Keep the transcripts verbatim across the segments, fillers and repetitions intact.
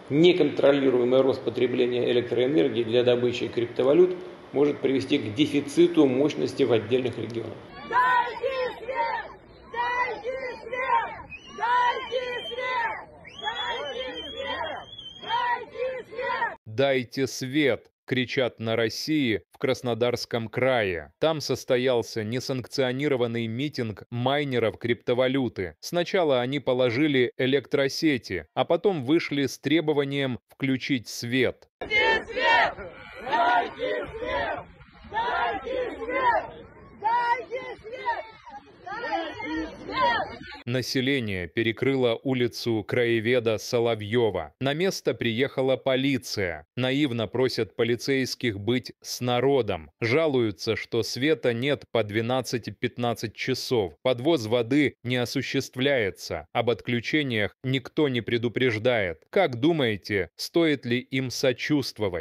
Неконтролируемый рост потребления электроэнергии для добычи криптовалют может привести к дефициту мощности в отдельных регионах. Дайте свет! Дайте свет! Дайте свет! Дайте свет! Дайте свет! «Дайте свет!» кричат на России в Краснодарском крае. Там состоялся несанкционированный митинг майнеров криптовалюты. Сначала они положили электросети, а потом вышли с требованием включить свет. Дайте свет! Дайте свет! Дайте свет! Дайте свет! Дайте свет! Население перекрыло улицу краеведа Соловьева. На место приехала полиция. Наивно просят полицейских быть с народом. Жалуются, что света нет по двенадцать-пятнадцать часов. Подвоз воды не осуществляется. Об отключениях никто не предупреждает. Как думаете, стоит ли им сочувствовать?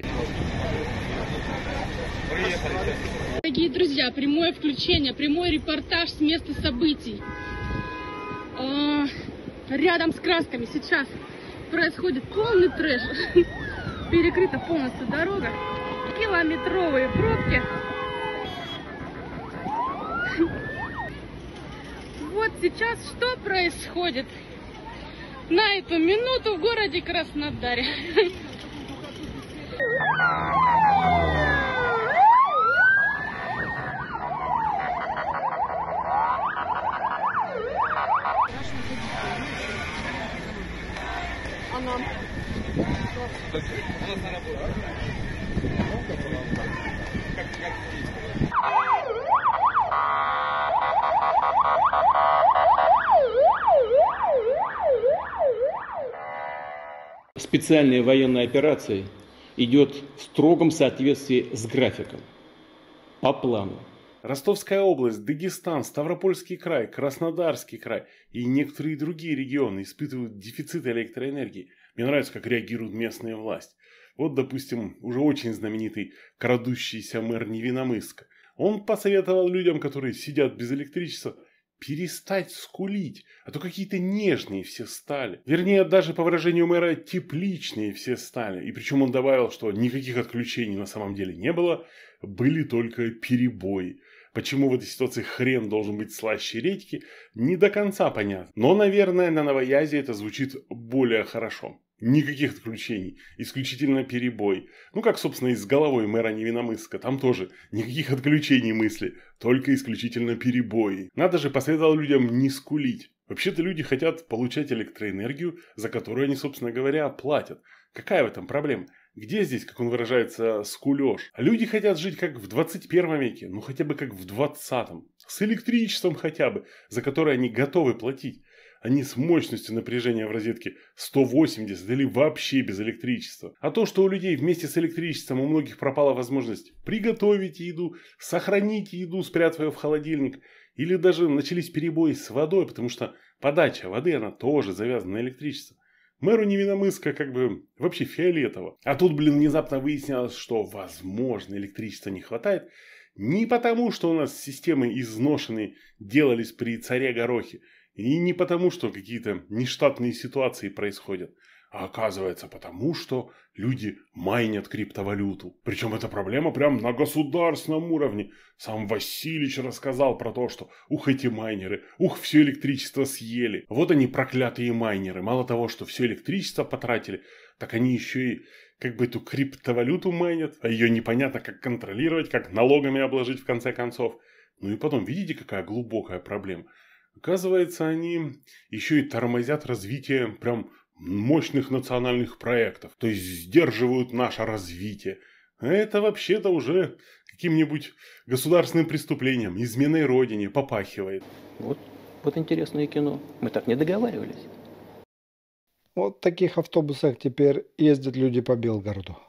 Дорогие друзья, прямое включение, прямой репортаж с места событий. Рядом с красками сейчас происходит полный трэш. Перекрыта полностью дорога. Километровые пробки. Вот сейчас что происходит на эту минуту в городе Краснодаре. Специальная военная операция идет в строгом соответствии с графиком, по плану. Ростовская область, Дагестан, Ставропольский край, Краснодарский край и некоторые другие регионы испытывают дефицит электроэнергии. Мне нравится, как реагирует местная власть. Вот, допустим, уже очень знаменитый крадущийся мэр Невиномысска. Он посоветовал людям, которые сидят без электричества, перестать скулить, а то какие-то нежные все стали. Вернее, даже по выражению мэра, тепличные все стали. И причем он добавил, что никаких отключений на самом деле не было, были только перебои. Почему в этой ситуации хрен должен быть слаще редьки, не до конца понятно. Но, наверное, на новоязе это звучит более хорошо. Никаких отключений, исключительно перебой. Ну, как, собственно, и с головой мэра Невиномысска. Там тоже никаких отключений мысли, только исключительно перебои. Надо же, посоветовал людям не скулить. Вообще-то люди хотят получать электроэнергию, за которую они, собственно говоря, платят. Какая в этом проблема? Где здесь, как он выражается, скулёж? А люди хотят жить как в двадцать первом веке, ну хотя бы как в двадцатом. С электричеством хотя бы, за которое они готовы платить. А не с мощностью напряжения в розетке сто восемьдесят или вообще без электричества. А то, что у людей вместе с электричеством у многих пропала возможность приготовить еду, сохранить еду, спрятав ее в холодильник, или даже начались перебои с водой, потому что подача воды, она тоже завязана на электричество. Мэру Невиномысска как бы вообще фиолетово. А тут, блин, внезапно выяснилось, что, возможно, электричества не хватает не потому, что у нас системы изношенные делались при царе Горохе, и не потому, что какие-то нештатные ситуации происходят, а оказывается потому, что люди майнят криптовалюту. Причем эта проблема прям на государственном уровне. Сам Васильевич рассказал про то, что ух, эти майнеры, ух, все электричество съели. Вот они, проклятые майнеры. Мало того, что все электричество потратили, так они еще и как бы эту криптовалюту майнят, а ее непонятно как контролировать, как налогами обложить в конце концов. Ну и потом, видите, какая глубокая проблема. Оказывается, они еще и тормозят развитие прям мощных национальных проектов. То есть сдерживают наше развитие. А это вообще-то уже каким-нибудь государственным преступлением, изменой родине попахивает. Вот, вот интересное кино. Мы так не договаривались. Вот в таких автобусах теперь ездят люди по Белгороду.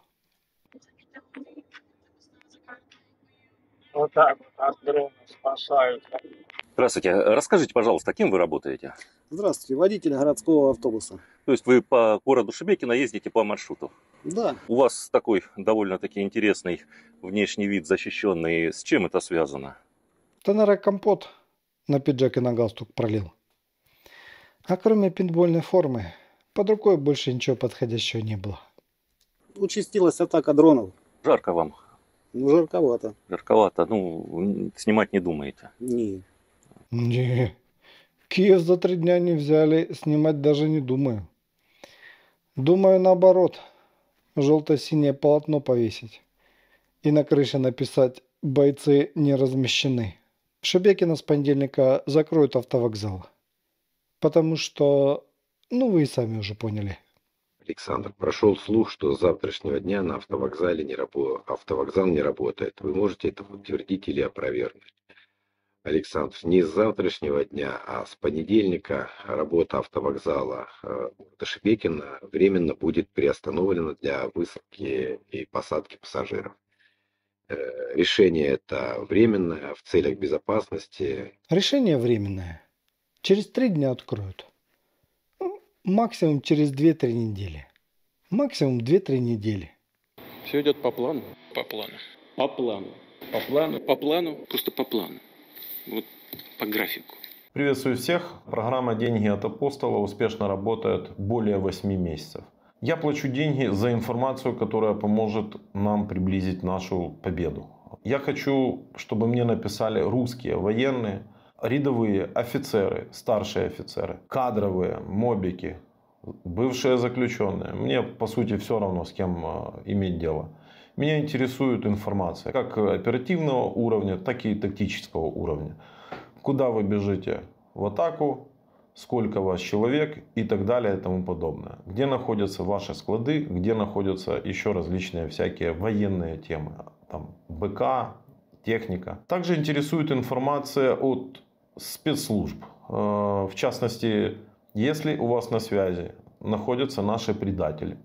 Вот так вот от дрона спасают. Здравствуйте. Расскажите, пожалуйста, кем вы работаете? Здравствуйте. Водитель городского автобуса. То есть вы по городу Шебекино ездите по маршруту? Да. У вас такой довольно-таки интересный внешний вид, защищенный. С чем это связано? Да, наверное, компот на пиджак и на галстук пролил. А кроме пейнтбольной формы, Под рукой больше ничего подходящего не было. Участилась атака дронов. Жарко вам? Ну, жарковато. Жарковато. Ну, снимать не думаете? Не. Не. Киев за три дня не взяли, снимать даже не думаю. Думаю наоборот. Желто-синее полотно повесить. И на крыше написать «Бойцы не размещены». Шебекина с понедельника закроют автовокзал. Потому что, ну вы и сами уже поняли. Александр, прошел слух, что с завтрашнего дня на автовокзале не рабо... автовокзал не работает. Вы можете это подтвердить или опровергнуть? Александр, не с завтрашнего дня, а с понедельника работа автовокзала э, Шебекина временно будет приостановлена для высадки и посадки пассажиров. Э, решение это временное, в целях безопасности. Решение временное. Через три дня откроют. Максимум через две-три недели. Максимум две-три недели. Все идет по плану. По плану. По плану. По плану. По плану. Просто по плану. Вот по графику. Приветствую всех. Программа «Деньги от Апостола» успешно работает более восьми месяцев. Я плачу деньги за информацию, которая поможет нам приблизить нашу победу. Я хочу, чтобы мне написали русские военные, рядовые офицеры, старшие офицеры, кадровые, мобики, бывшие заключенные. Мне, по сути, все равно, с кем иметь дело. Меня интересует информация как оперативного уровня, так и тактического уровня. Куда вы бежите в атаку, сколько вас человек и так далее и тому подобное. Где находятся ваши склады, где находятся еще различные всякие военные темы. Там БК, техника. Также интересует информация от спецслужб. В частности, если у вас на связи находятся наши предатели,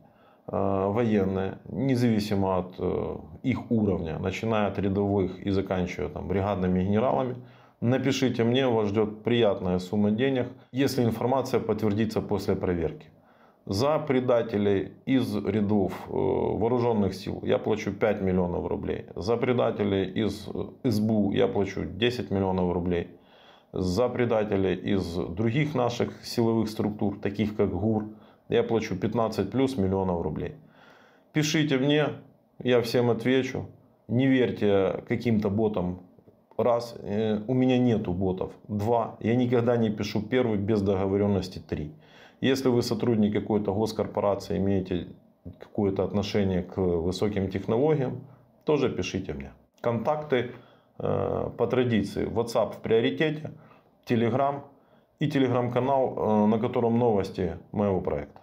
военные, независимо от их уровня, начиная от рядовых и заканчивая там, бригадными генералами, напишите мне, вас ждет приятная сумма денег, если информация подтвердится после проверки. За предателей из рядов вооруженных сил я плачу пять миллионов рублей. За предателей из СБУ я плачу десять миллионов рублей. За предателей из других наших силовых структур, таких как ГУР, я плачу пятнадцать плюс миллионов рублей. Пишите мне, я всем отвечу. Не верьте каким-то ботам. Раз, у меня нету ботов. Два, я никогда не пишу первый без договоренности. Три. Если вы сотрудник какой-то госкорпорации, имеете какое-то отношение к высоким технологиям, тоже пишите мне. Контакты э, по традиции. WhatsApp в приоритете, Telegram и телеграм-канал, э, на котором новости моего проекта.